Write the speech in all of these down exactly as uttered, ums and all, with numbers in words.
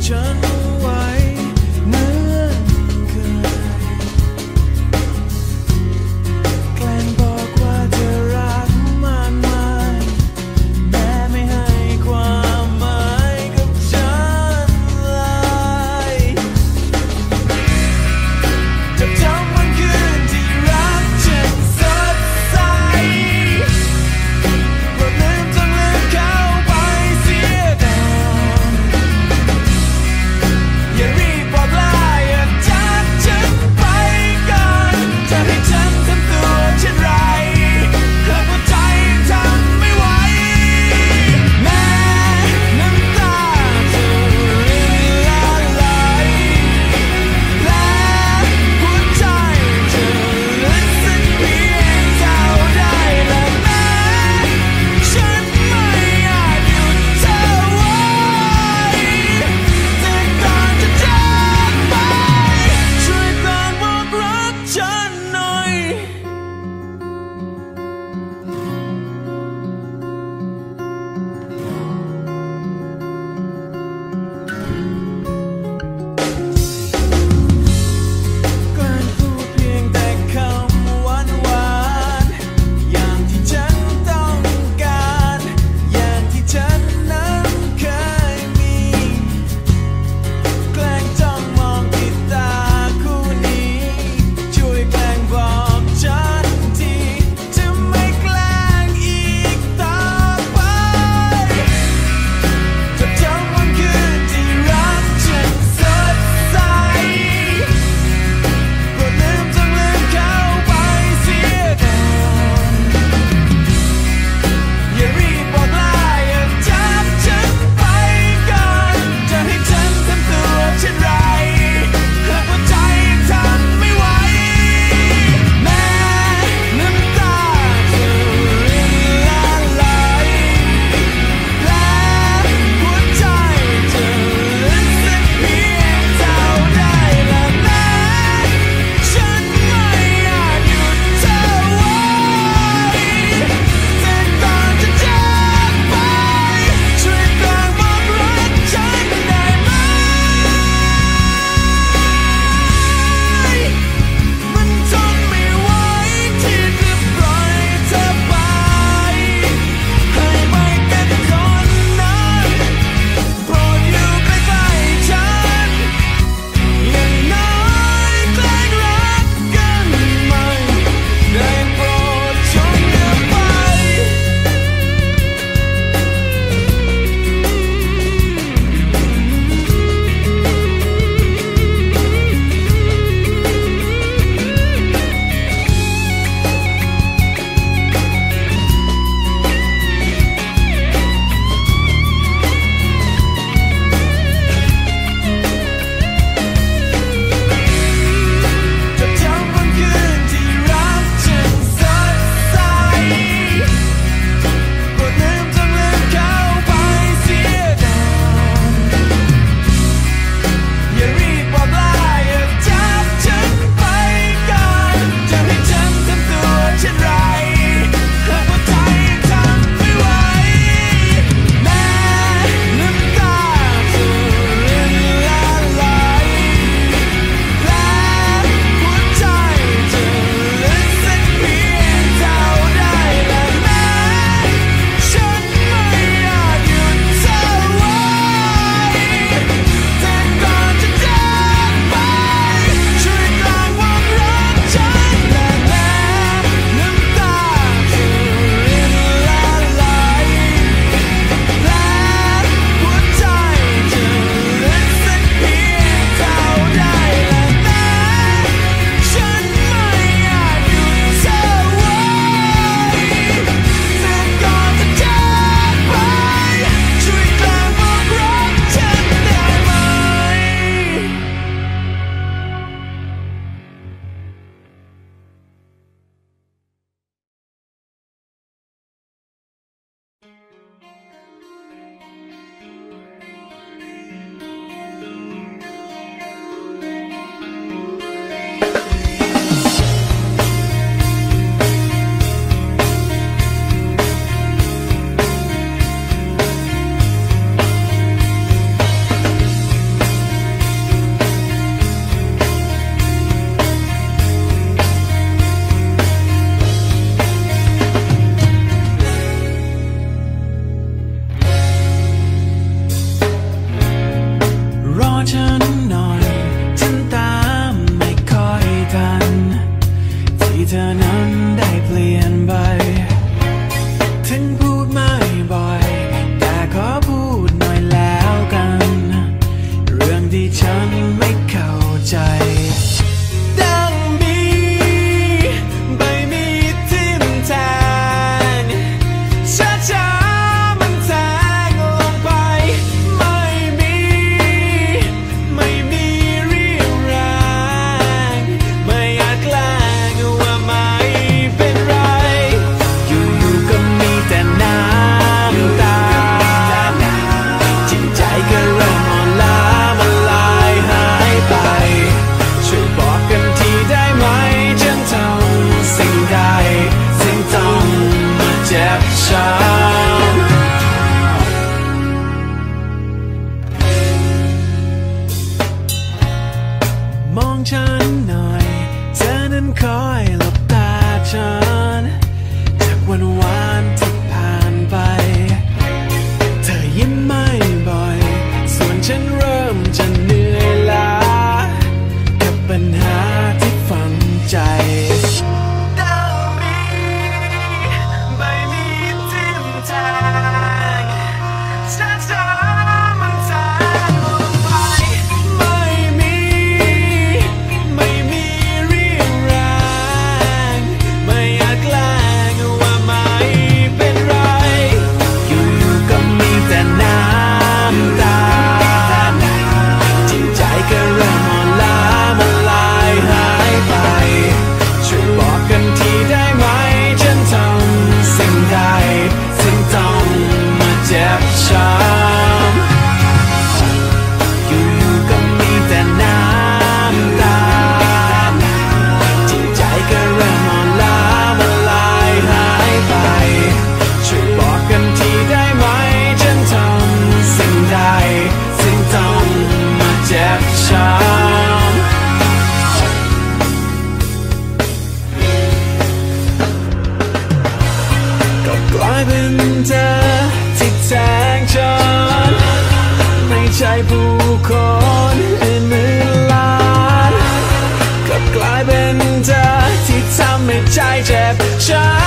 ฉันไว้เหมือนเคยแกล้งบอกว่าจะรักมันมันแม้ไม่ให้ความหมายกับฉันเลยจะจำวันคืนที่รักฉันสดใสโปรดลืมจงลืมเขาไปเสียก่อนฉันหน่อยฉันตามไม่ค่อยทันที่เธอนั้นได้เปลี่ยนไปถึงพูดไม่บ่อยแต่ขอพูดหน่อยแล้วกันเรื่องที่ฉันไม่เข้าใจดังมีใบมีดทิ่มแทงช้าๆมันแทงลงไปไม่มีไม่มีเรี่ยวแรงไม่อาจแกล้งว่าไม่เป็นไรอยู่ๆก็มีแต่น้ำตาจิตใจก็เริ่มอ่อนล้ามันลายหายไปช่วยบอกกันทีได้ไหมฉันทำสิ่งใดสิ่งต้องมาเจ็บช้ำมองฉันหน่อยเธอนั้นคอยหลบตาฉันจากวันวานที่ผ่านไปเธอยิ้มไม่บ่อยส่วนฉันเริ่มจะเหนื่อยล้ากับปัญหาที่ฝังใจดังมีใบมีดทิ่มแทงช้าๆมันแทงลงไปไม่มีไม่มีเรี่ยวแรงไม่อาจแกล้งว่าไม่เป็นไรอยู่ๆก็มีแต่น้ำตาจิตใจก็เริ่มอ่อนล้ามันลายหายไปช่วยบอกกันทีได้ไหมฉันทำสิ่งใดสิ่งต้องมาเจ็บช้ำอยู่ๆก็มีแต่น้ำตาจิตใจก็เริ่มอ่อนล้ามันลายหายไปช่วยบอกกันทีได้ไหมฉันทำสิ่งใดสิ่งต้องมาเจ็บช้ำก็กลายเป็นเธอที่แทงฉันไม่ใช่ผู้คนอื่นหมื่นล้านก็กลายเป็นเธอที่ทำให้ใจเจ็บช้ำ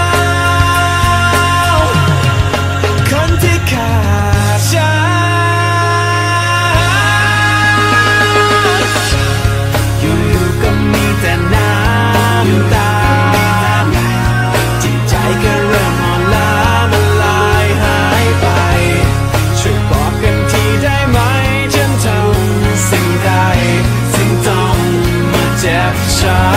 คนที่ขาดฉันอยู่ๆก็มีแต่น้ำตาจิตใจก็เริ่มอ่อนล้ามันลายหายไปช่วยบอกกันทีได้ไหมฉันทำสิ่งใดสิ่งต้องมาเจ็บช้ำ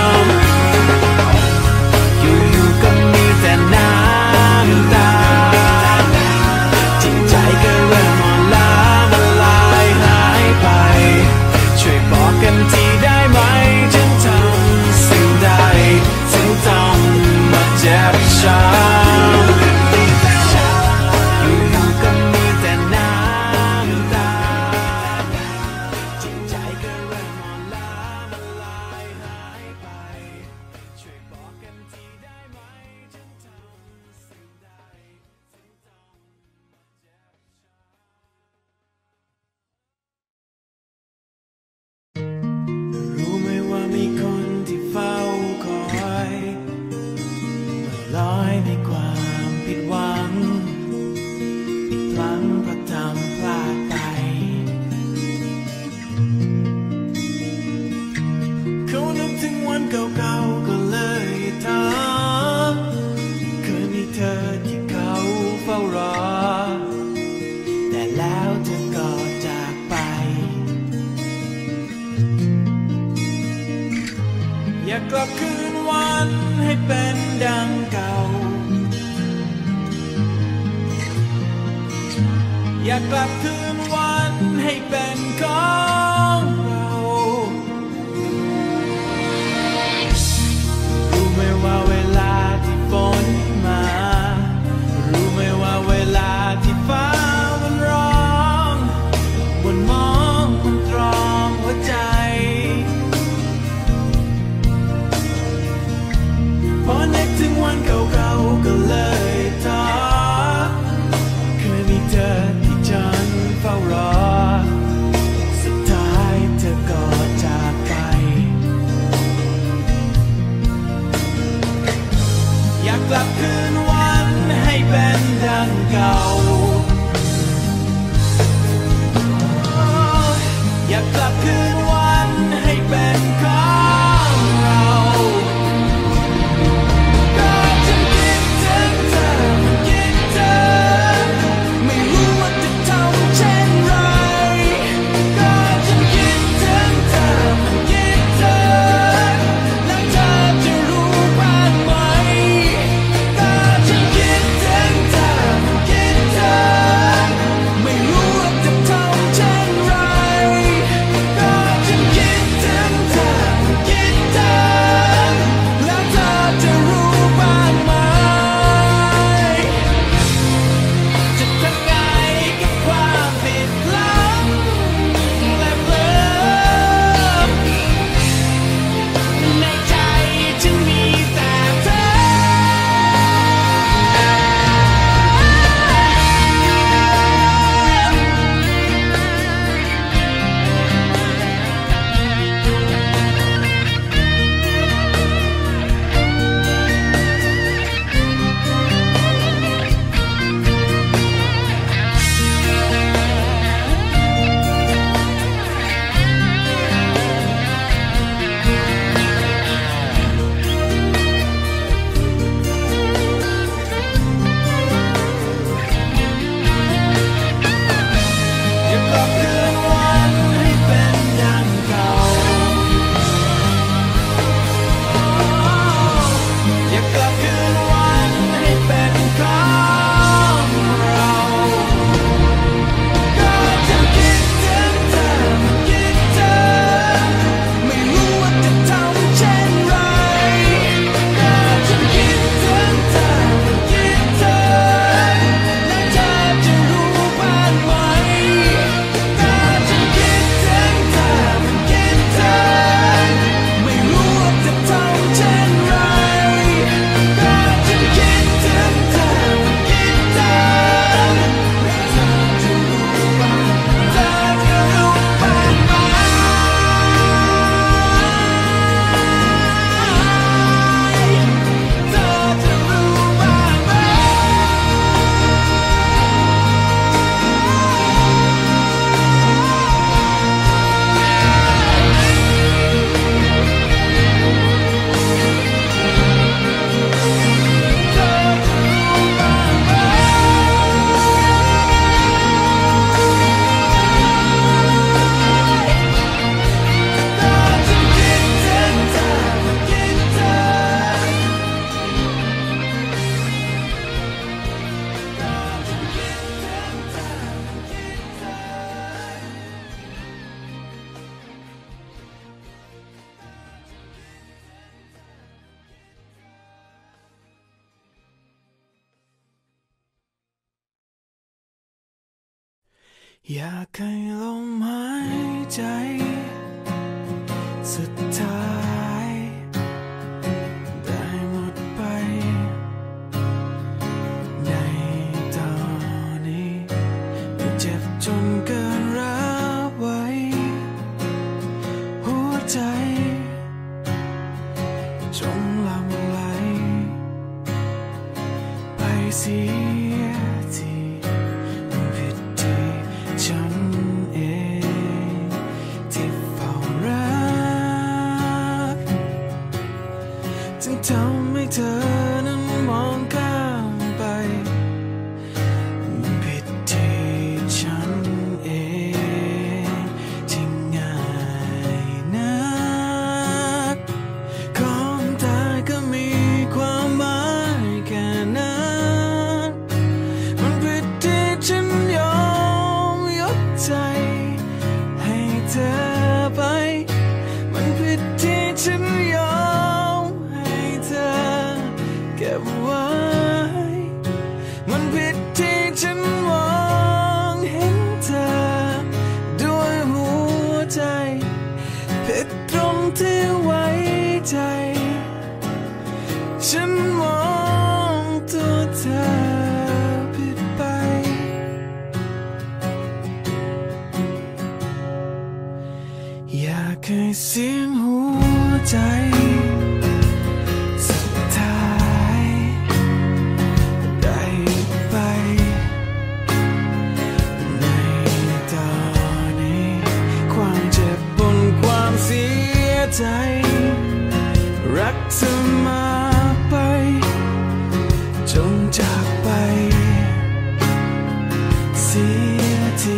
อยู่ๆก็มีแต่น้ำตาจิตใจก็เริ่มอ่อนล้ามันลายหายไปช่วยบอกกันทีได้ไหมฉันทำสิ่งใดสิ่งต้องมาเจ็บช้ำอยู่ๆก็มีแต่น้ำตาจิตใจก็เริ่มอ่อนล้ามันลายหายไปช่วยบอกกันทีได้ไหมฉันทำสิ่งใดสิ่งต้องมาเจ็บรู้ไหมว่ามีคนที่เฝ้าคอยมาลอยในความผิดหวังอีกครั้งเพราะทำพลาดไปเขานึกถึงวันเก่าๆก็เลยถามเคยมีเธอที่เขาเฝ้ารอแต่แล้วเธอก็จากไปอยากกลับคืนวันให้เป็นดังเก่าอยากกลับคืนวันให้เป็นของเรารู้ไหมว่าเวลาที่ฝนมารู้ไหมว่าเวลาที่ฟ้ามันร้องบนมองมันตรองหัวใจ พอนึกถึงวันเก่าๆก็เลยท้อเคยมีเธอที่ฉันเฝ้ารออยากให้ลมหายใจสุดท้ายได้หมดไปในตอนนี้ไม่เจ็บจนเกินรับไว้หัวใจจงหลั่งไหลไปเสียทีฉันเองที่เฝ้ารักจึงทำให้เธอนั้นมองข้ามไปผิดที่ฉันเองที่ง่ายนักของตายก็มีความหมายแค่นั้นมันผิดที่ฉันยอมใจให้เธอไปมันผิดที่ฉันยอมให้เธอเก็บไว้มันผิดที่ฉันมองเห็นเธอด้วยหัวใจผิดตรงที่ไว้ใจฉันมองตัวเธอผิดไปอยากให้เสียงหัวใจสุดท้ายได้ไปในตอนนี้ความเจ็บบนความเสียใจรักเธอมาไปจงจากไปเสียที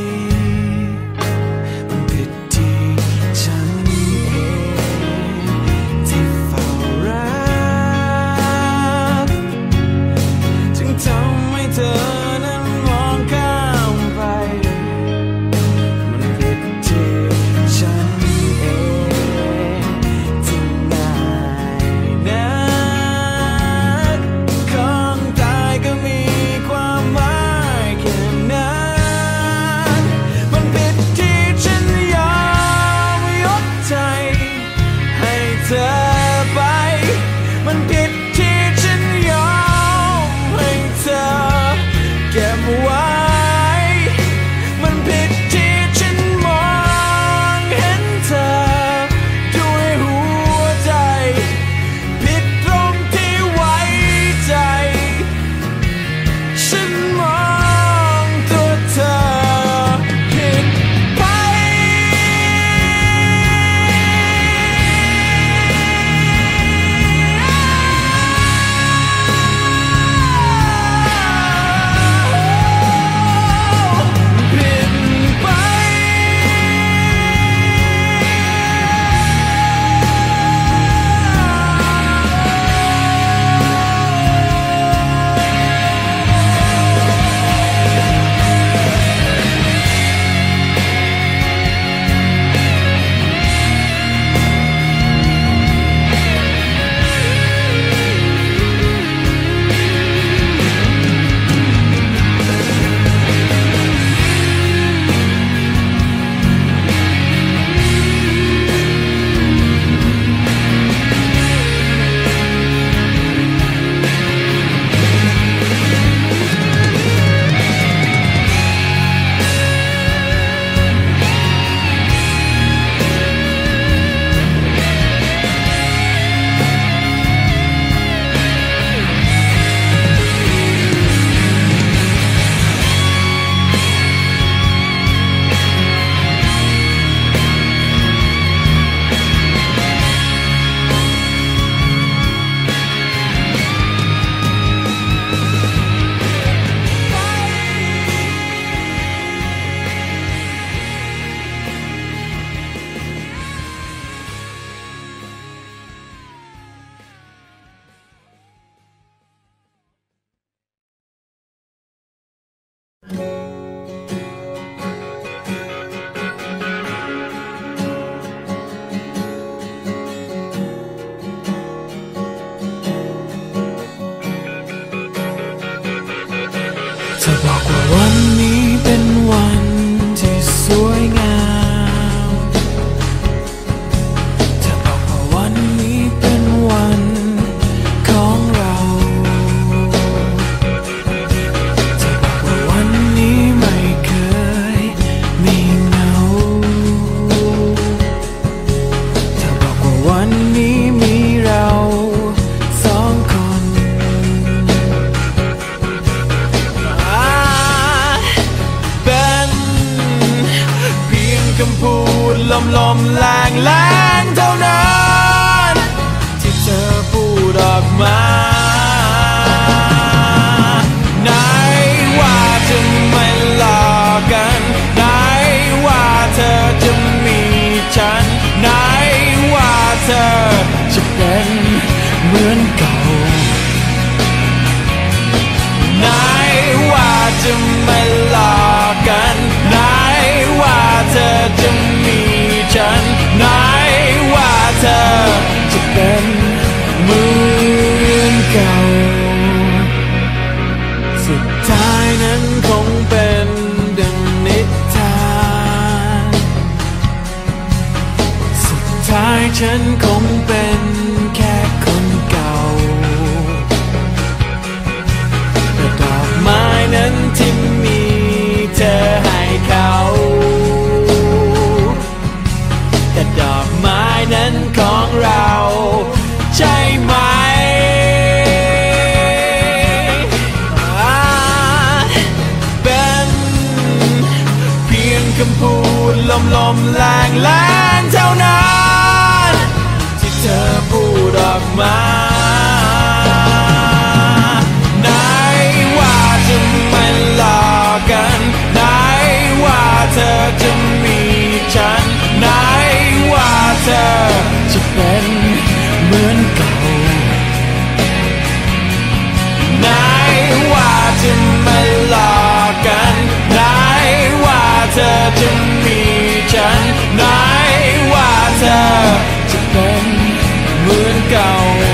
ทคำพูดลมลมแรงแรงเท่านั้นที่เธอพูดออกมาไหนว่าจะไม่หลอกกันไหนว่าเธอจะมีฉันไหนว่าเธอจะเป็นเหมือนเก่าไหนว่าจะไม่หลอกกันไหนว่าเธอจะมีฉันไหนว่าเธอจะเป็นเหมือนเก่าสุดท้ายนั้นคงเป็นดังนิทานสุดท้ายฉันคงเป็นแค่คนเก่าแต่ดอกไม้นั้นที่มีเธอให้เขาแต่ดอกไม้นั้นของเราใช่ไหมเป็นเพียงคำพูดลมลมแรงแรงเท่านั้นที่เธอพูดออกมาไหนว่าจะไม่หลอกกันไหนว่าเธอจะมีฉันไหนว่าเธอจะเป็นเหมือนเก่าไหนว่าจะไม่หลอกกันไหนว่าเธอจะมีฉันไหนว่าเธอจะเป็นเหมือนเก่า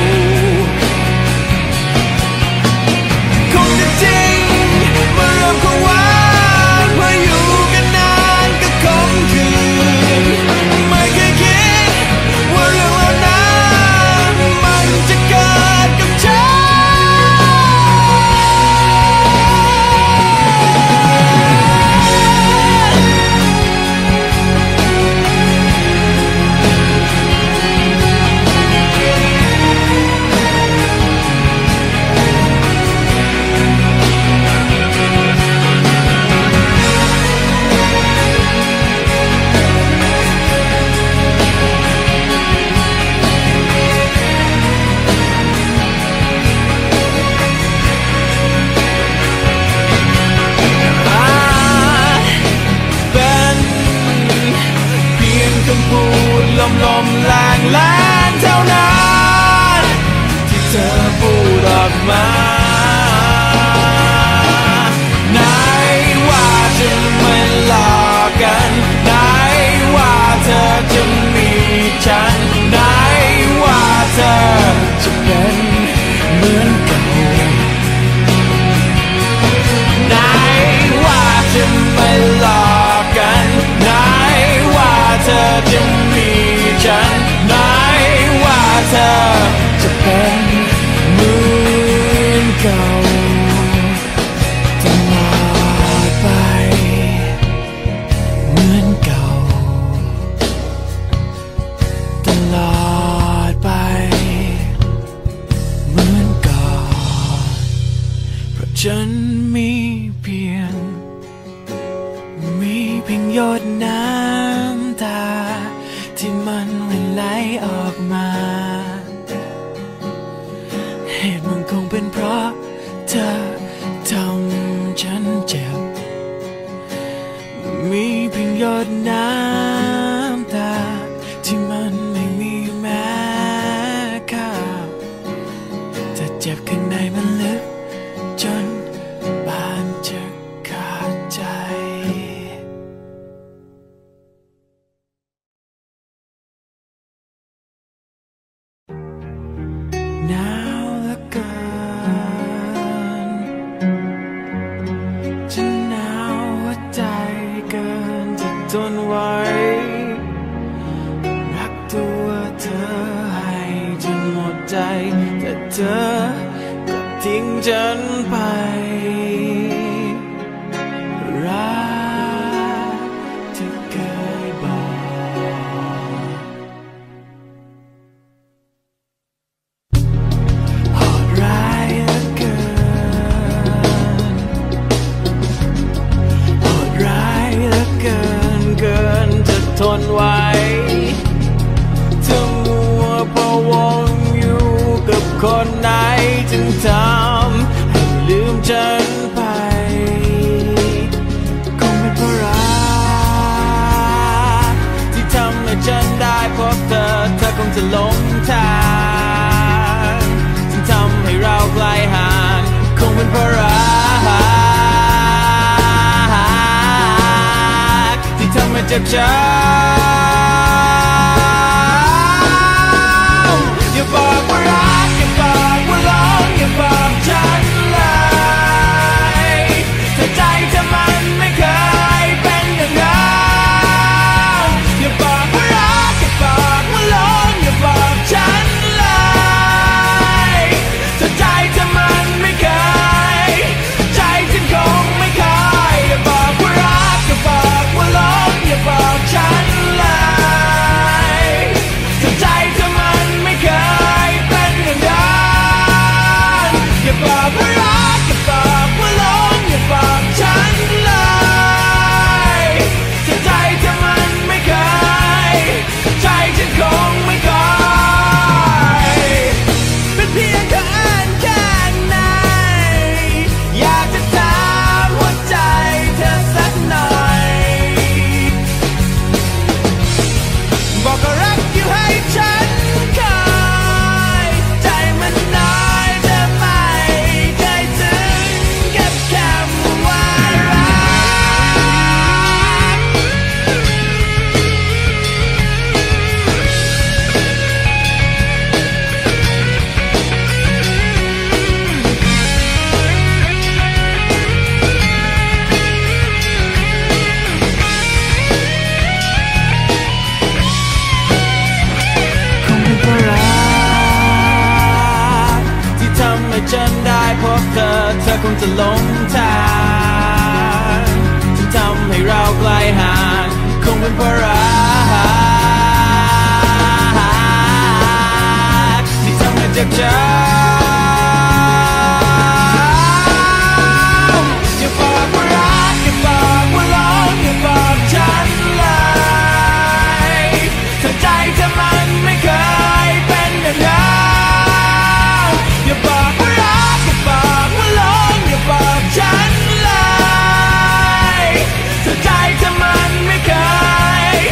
คงจะจริงเมื่อเริ่มเข้าวันพออยู่กันนานก็คงคืนไม่เคยคิดว่าเรื่องเหล่านั้นมันจะเกิดกับฉันคำพูดลมลมแรงแรงเท่านั้นที่เธอพูดออกมาไหนว่าจะไม่หลอกกันไหนว่าเธอจะมีฉันไหนว่าเธอจะเป็นเหมือนเก่าไหนว่าจะไม่หลอกกันไหนว่าเธอจะมีฉันไหนว่าเธอจะเป็นเหมือนเก่าตลอดไปเหมือนเก่าตลอดไปเหมือนเก่าเพราะฉันมีเพียงมีเพียงหยดน้ำตาที่มันไหลออกมาเหตุมันคงเป็นเพราะเธอทำฉันเจ็บมีเพียงหยดน้ำตาที่มันไม่มีแม้ค่าแต่เจ็บข้างในมันลึกจนบานจะขาดใจหนาวเหลือเกินฉันหนาวหัวใจเกินจะทนไหวรักตัวเธอให้จนหมดใจแต่เธอกลับทิ้งฉันไปรักที่เคยบอกโหดร้ายเหลือเกินโหดร้ายเหลือเกินเกินจะนไว้เธอมัวพะวงอยู่กับคนไหนจึงทำให้ลืมฉันไปคงเป็นเพราะรักที่ทำให้ฉันได้พบเธอเธอคงจะหลงทางจึงทำให้เราไกลห่างคงเป็นเพราะรักที่ทำให้เจ็บช้ำอย่าบอกว่ารักอย่าบอกว่าหลงอย่าบอกฉันเลยถ้าใจเธอมันไม่เคยเป็นอย่างนั้นอย่าบอกว่ารักอย่าบอกว่าหลงอย่าบอกฉันเลยถ้าใจเธอมันไม่เคยใจฉันคงไม่เคยอย่าบอกว่ารักอย่าบอกว่าหลงอย่าบอกฉันเลยถ้าใจเธอมันไม่เคยเป็นอย่างนั้นอย่าบอกว่ารักอย่าบอกว่าหลงอย่าบอกฉันเลยถ้าใจเธอมันไม่เคยใจฉันคงไม่เคยเป็นเพียงแค่อ่านแค่ไหนอยากจะถามหัวใจเธอสักหน่อยบอกก็รักอยู่ให้ฉันคอยใจมันน้อยเธอไม่เคยถึงกับคำว่ารักคงเป็นเพราะรักที่ทำให้ฉันได้พบเธอเธอคงจะหลงทางที่ทำให้เราไกลห่างคงเป็นเพราะรักที่ทำให้เจ็บช้ำอย่าบอกว่ารักอย่าบอกว่าหลงอย่าบอกฉันเลยถ้าใจเธอมันไม่เคยเป็นอย่างนั้นอย่าบอกว่ารักอย่าบอกว่าหลงอย่าบอกฉันเลยถ้าใจเธอมันไม่เคย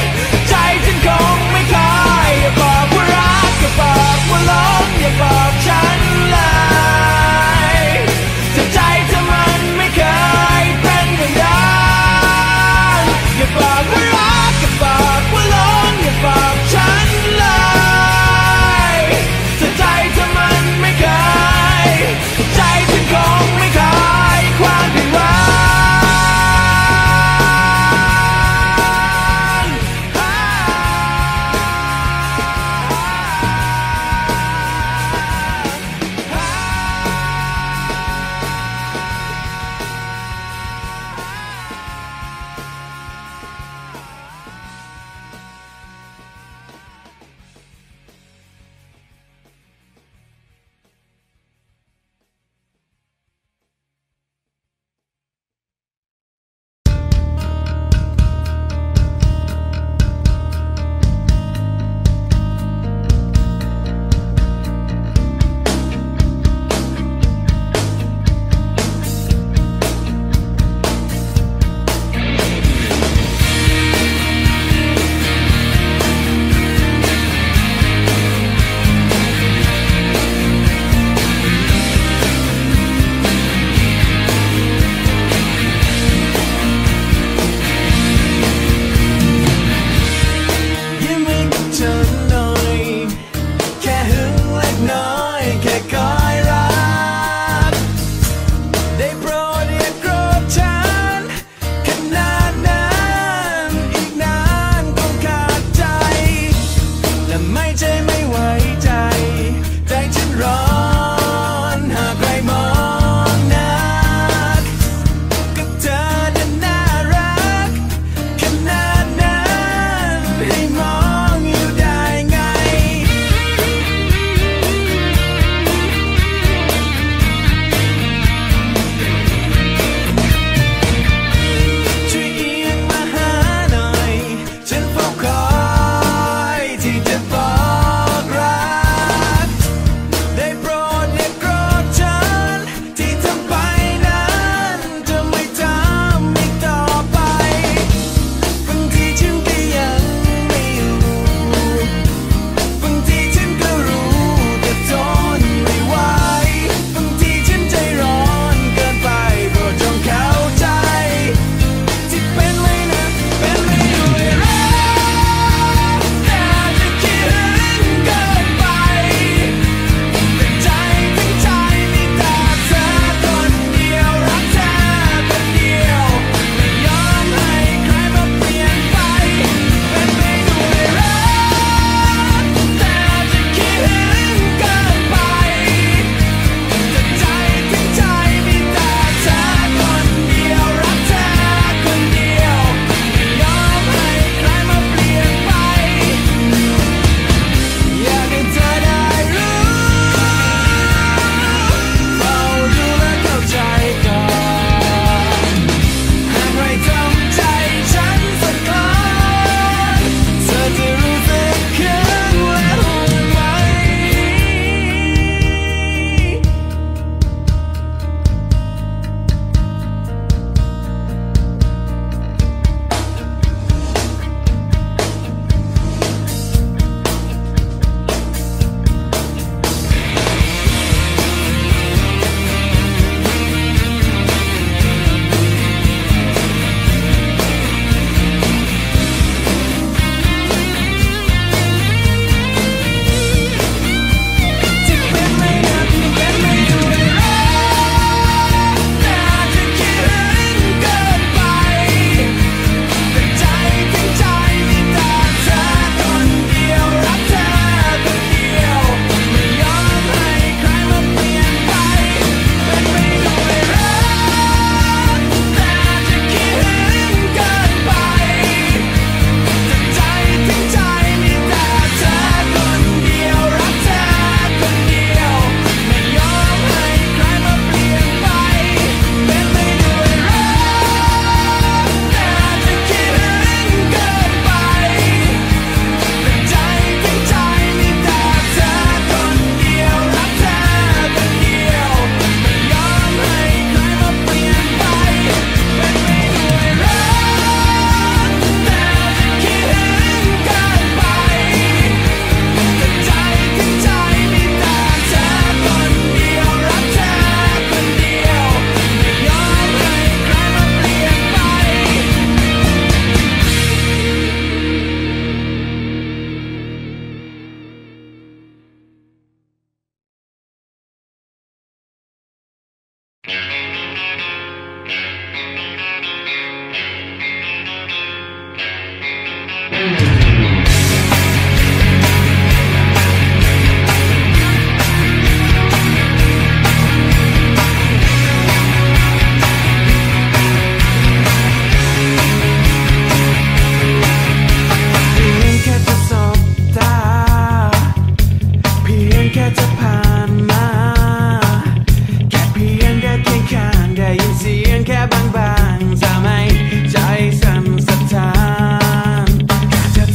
แค่บางๆจะไม่ใจสั่นสะท้านแค่จะ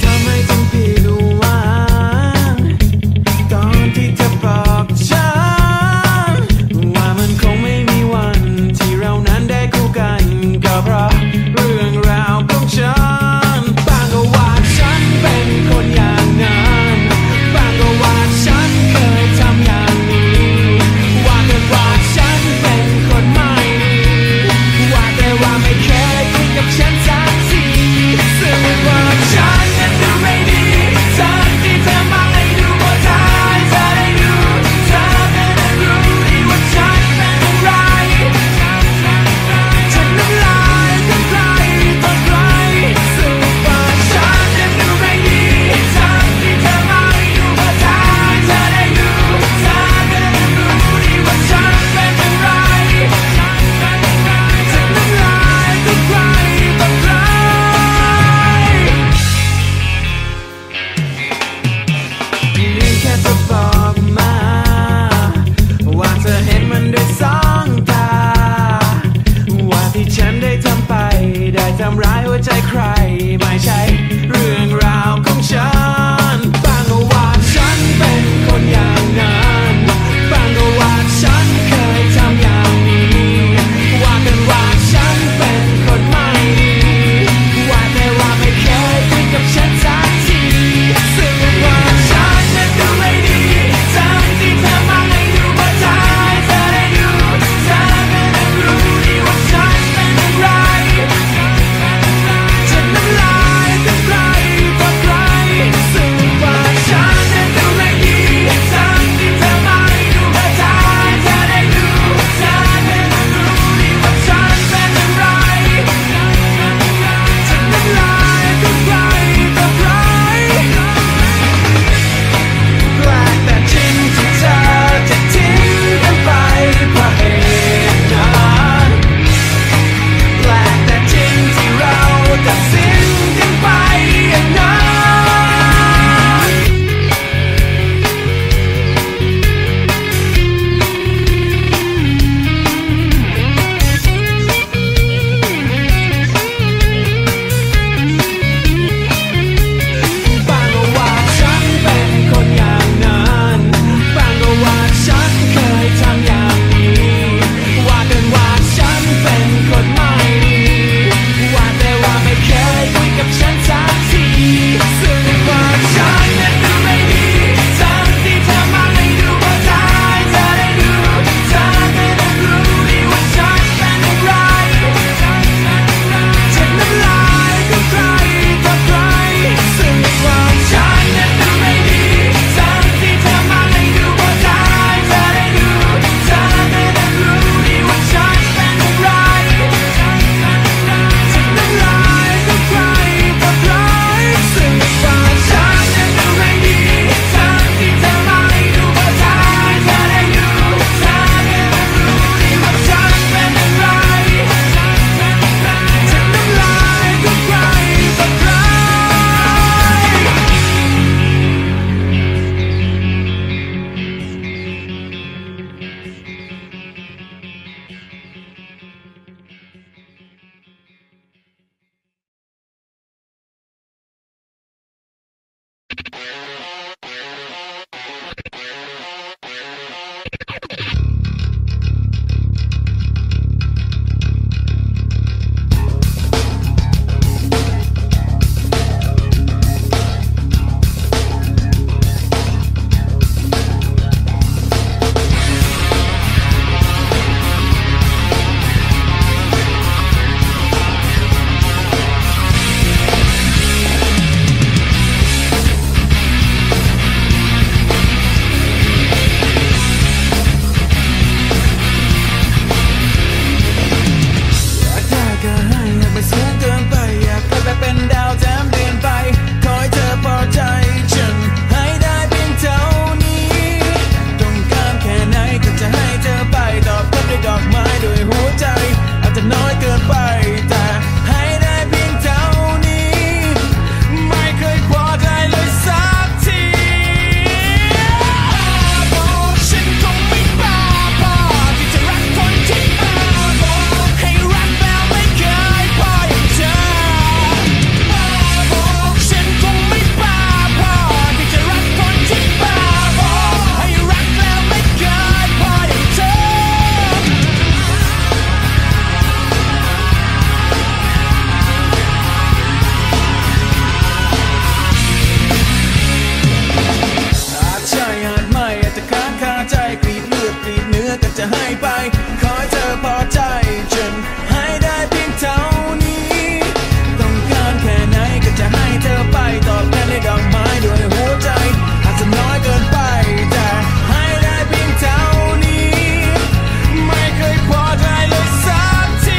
จะให้ไปขอให้เธอพอใจฉันให้ได้เพียงเท่านี้ต้องการแค่ไหนก็จะให้เธอไปตอบแทนด้วยดอกไม้ด้วยหัวใจอาจจะน้อยเกินไปแต่ให้ได้เพียงเท่านี้ไม่เคยพอใจเลยสักที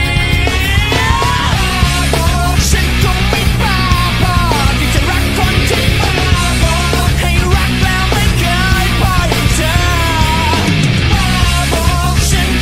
ฉันคงไม่บ้าพอที่จะรักคนที่บ้าพอให้รักแล้วไม่เคยพออย่างเธอบ้าพอฉัน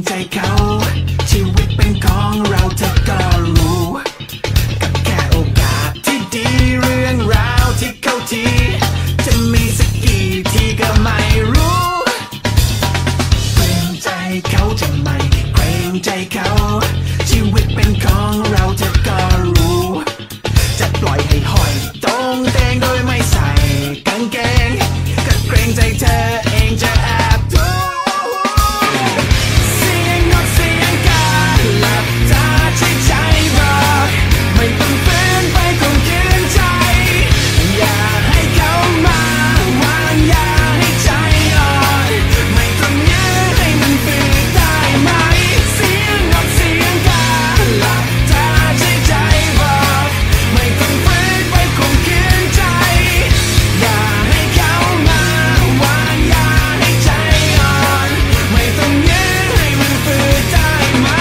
ใจเขาชีวิตเป็นของเราเธอก็รู้กับแค่โอกาสที่ดีเรื่องราวที่เข้าทีจะมีสักกี่ทีก็ไม่รู้เกรงใจเขาจะไม่เกรงใจเขาชีวิตเป็นของเราเธอก็รู้จะปล่อยให้ห้อยตรงเตงโดยไม่ใส่กางเกงก็เกรงใจเธอเองจะแอบดูเสียงนกเสียงกาหลับตาใช้ใจบอกไม่ต้องฝืนไปข่มขืนใจอย่าให้เขามาวางยาให้ใจอ่อนไม่ต้องยื้อให้มันฝืนได้ไหมเสียงนกเสียงกาหลับตาใช้ใจบอกไม่ต้องฝืนไปข่มขืนใจอย่าให้เขามาวางยาให้ใจอ่อนไม่ต้องยื้อให้มันฝืนได้ไหม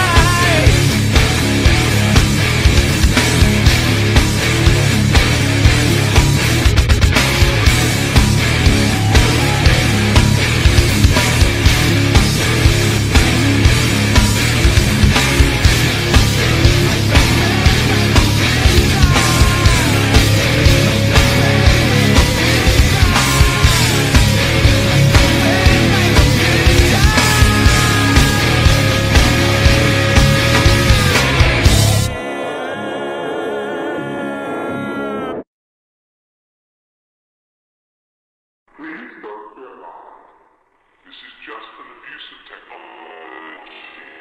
This is just an abuse of technology.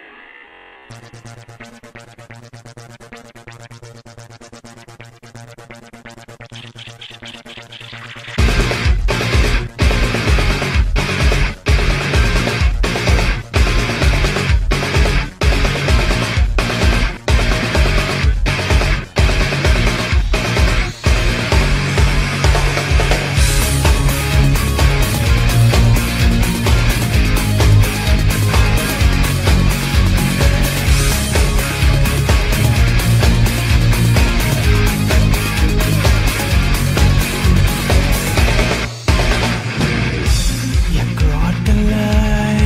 อย่าโกรธกันเลย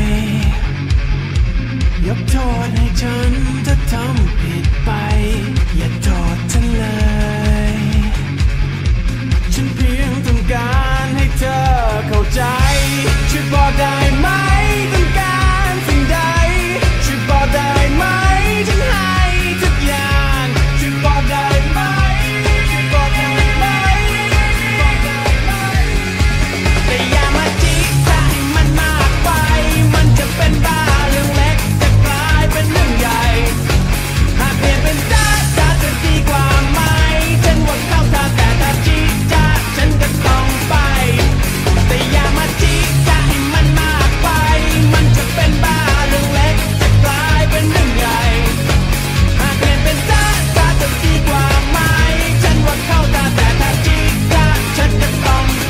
ยกโทษให้ฉันถ้าทำผิดไปอย่าโทษฉันเลยฉันเพียงต้องการให้เธอเข้าใจช่วยบอกได้ไหมต้องการสิ่งใดช่วยบอกได้ไหมฉันให้ทุกอย่างช่วยบอกได้ไหมช่วยบอกได้ไหมบอกได้ไหมแต่อย่ามาจิกใจให้มันมากไปมันจะเป็นบ้าเรื่องเล็กจะกลายเป็นเรื่องใหญ่หากเปลี่ยนเป็นจ้าจ้าจะดีกว่าไหมฉันว่าเข้าทางแต่ถ้าจิกจ้าฉันก็ต้องไปแต่อย่ามาจิกใจให้มันมากไปมันจะเป็นบ้าเรื่องเล็กจะกลายเป็นเรื่องใหญ่หากเปลี่ยนเป็นจ้าจ้าจะดีกว่าไหมฉันว่าเข้าทางแต่ถ้าจิกจ้าฉันก็ต้องไป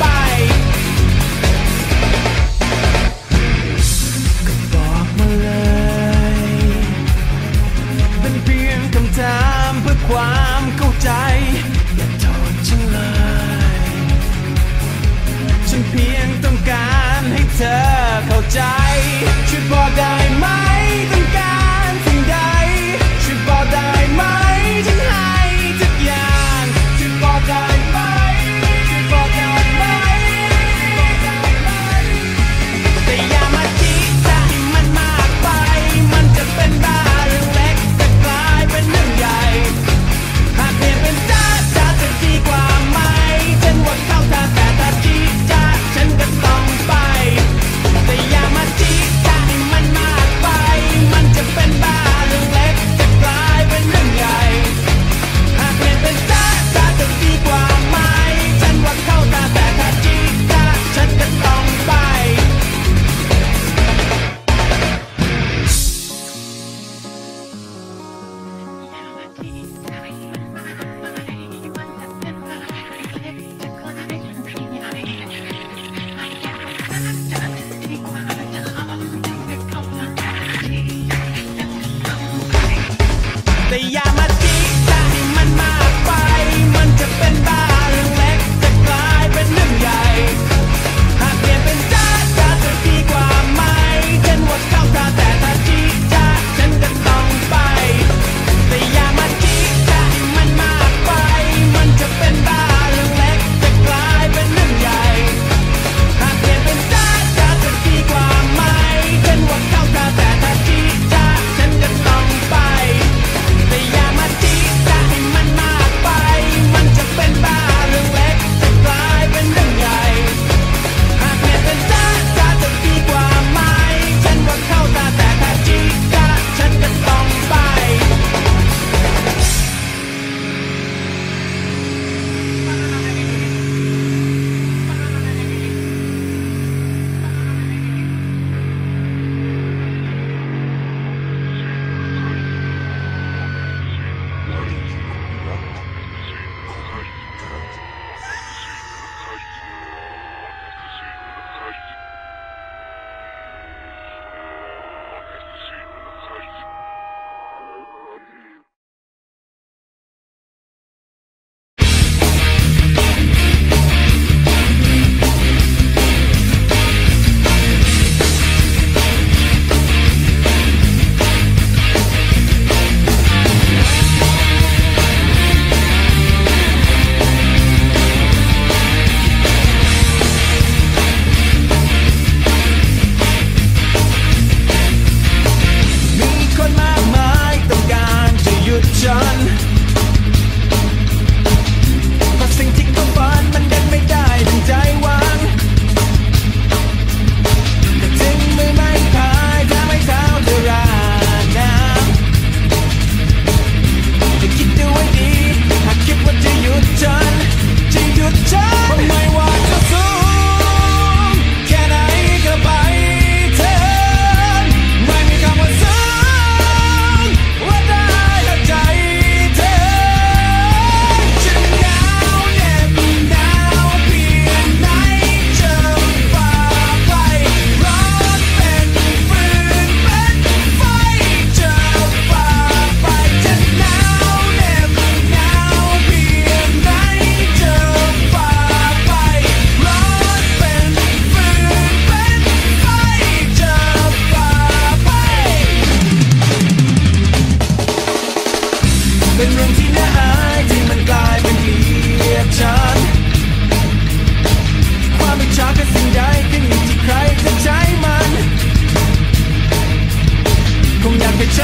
ก็บอกมาเลยเป็นเพียงคำถามเพื่อความเข้าใจอย่าโทษฉันเลยฉันเพียงต้องการให้เธอเข้าใจช่วยบอกได้ไหมต้องการสิ่งใดช่วยบอกได้ไหมฉันให้ทุกอย่างช่วยบอกได้ไหมช่วยบอกได้ไหมบอกได้ไหมแต่อย่ามาจิกใจให้มันมากไปมันจะเป็นบ้าเรื่องเล็กจะกลายเป็นเรื่องใหญ่หากเปลี่ยนเป็นจ้าจ้าจะดีกว่าไหมฉันว่าเข้าทางแต่ถ้าจิกจ้าฉันก็ต้องไปแต่อย่ามาจิ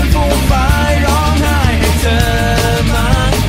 นฟูมฟายร้องไห้ให้เธอมั้ง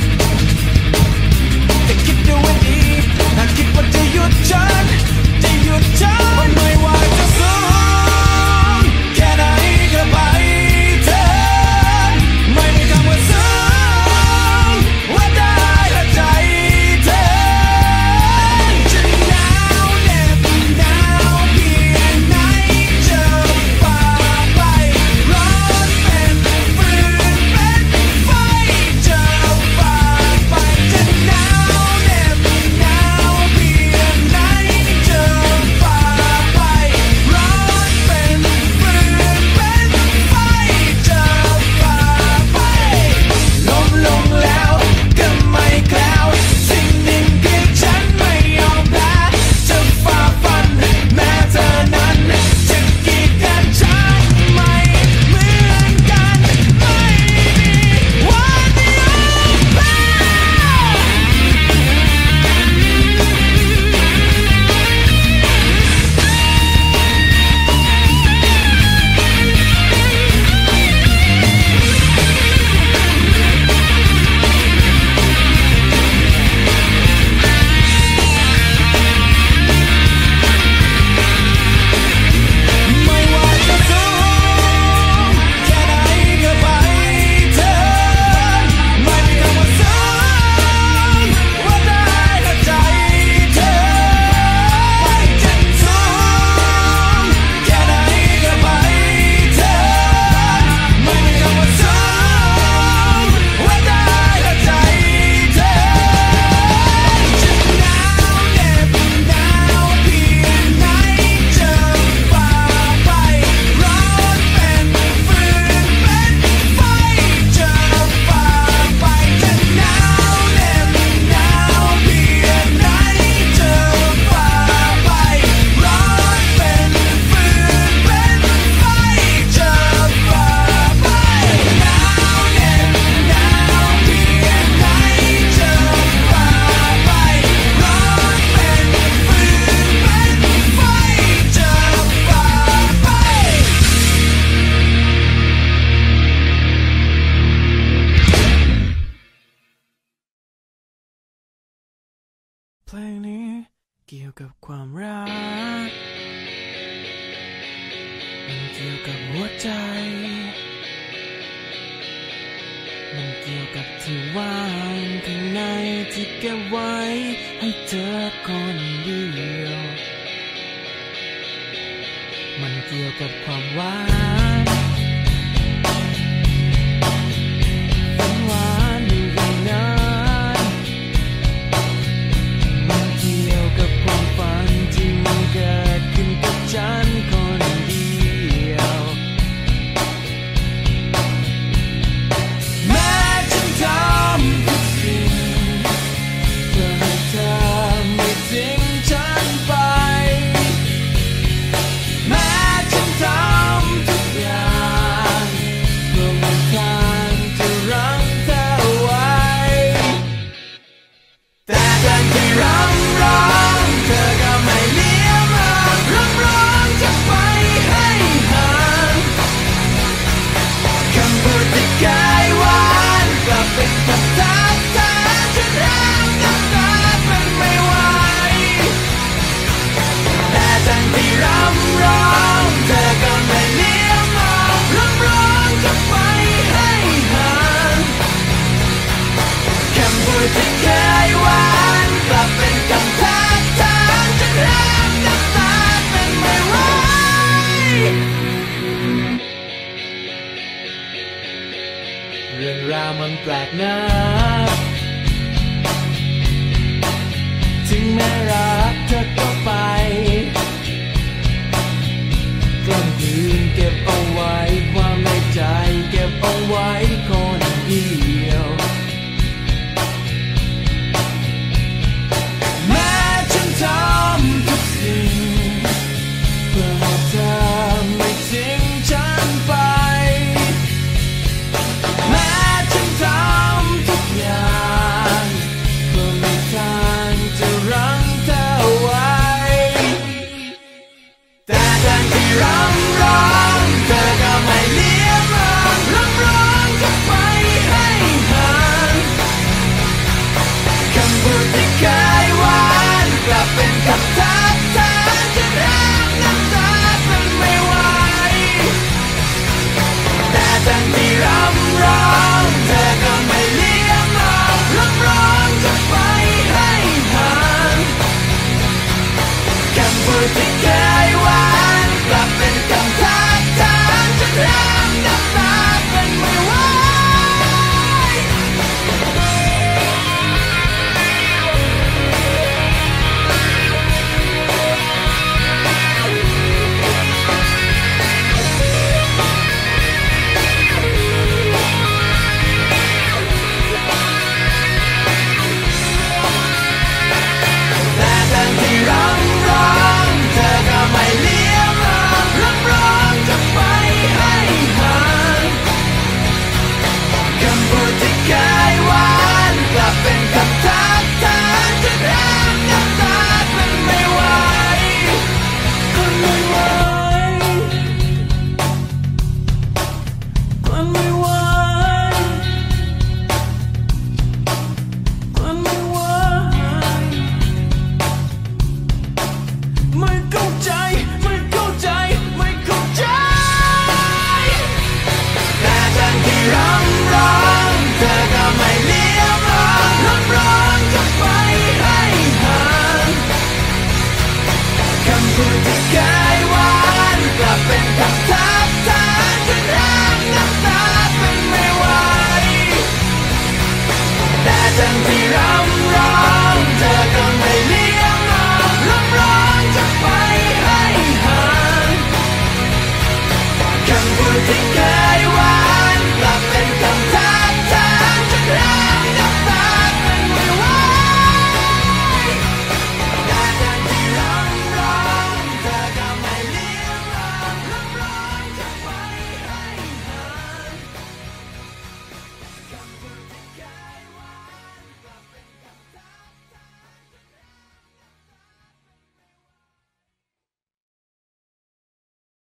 แต่คิดดูให้ดีหากคิดว่าจะหยุดฉันจะหยุดฉันไม่ว่าจะสูงแค่ไหนก็ไปเธอไม่มีคำว่าสูงว่าได้ละใจเธอจะหนาวเหน็บหนาวเพียงไหนจะฝ่าไปร้อนเป็นฟืนเป็นไฟจะฝ่าไปจะหนาวเหน็บหนาวเพียงไหนจะฝ่าไปร้อนเป็นฟืนเป็นไฟจะฝ่าไปล้มลงแล้วก็ไม่แคล้วสิ่งหนึ่งคือฉันไม่ยอมแพ้จะฝ่าฟันแม้เธอนั้นจะกีดกันฉันไม่เหมือนกันไม่มีวันยอมแพ้ ไม่ว่าจะสูงแค่ไหนก็ไปเธอไม่มีคำว่าสูงว่าได้ละใจเธอจะสูงแค่ไหนก็ไปเธอไม่มีคำว่าสูงว่าได้ละใจเธอจะหนาวเหน็บหนาวเพียงไหนจะฝ่าไปร้อนเป็นฟืนเป็นไฟจะฝ่าไปจะหนาวเหน็บหนาวเพียงไหนจะฝ่าไปร้อนเป็นฟืนเป็นไฟจะฝ่าไปหนาวเหน็บหนาวเพียงไหนจะฝ่าไปร้อนเป็นฟืนเป็นไฟจะฝ่าไป เพลงนี้เกี่ยวกับความรักมันเกี่ยวกับหัวใจมันเกี่ยวกับที่ว่างข้างในที่เก็บไว้ให้เธอคนเดียวมันเกี่ยวกับความหวานฝันหวานอยู่อย่างนั้นมันเกี่ยวกับความฝันที่มันเกิดขึ้นกับฉันคนเดียวแม้ฉันทำทุกสิ่งเพื่อให้เธอไม่ทิ้งฉันไปแม้ฉันทำทุกอย่างเพื่อไม่ขาดจะรักเธอไว้แต่ทันที่รำร้องเธอก็ไม่เลี้ยวมารำร้องจะไปให้ห่างคำพูดที่เคยหวานกลับเป็นคำทักทายฉันรักกับเธอเป็นไม่ไหวแต่ทันที่รำร้องเธอก็ไม่เลี้ยวมารำร้องจะไปให้ห่างคำพูดที่เคยหวานกลับเป็นคำทักทายฉันรักกับเธอเป็นไม่ไหวเรื่องราวมันแปลกนะถึงแม้รักเธอก็ไปกลางคืนเก็บเอาไว้ความในใจเก็บเอาไว้คนเดียวแม้ฉันทำทุกสิ่งเพื่อให้เธอไม่ทิ้งฉันไปแม้ฉันทำทุกอ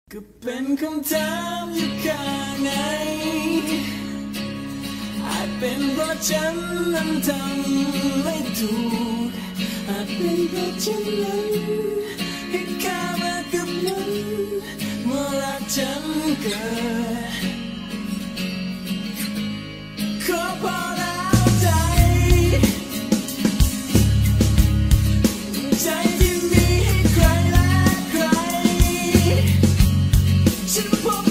ก็เป็นคำถามอยู่ข้างในอาจเป็นเพราะฉันนั้นทำไม่ถูกอาจเป็นเพราะฉันนั้นให้ค่ามากับมันเมื่อรักฉันเกิดขอพอแล้วใจใจที่มีให้ใครและใครฉันพบ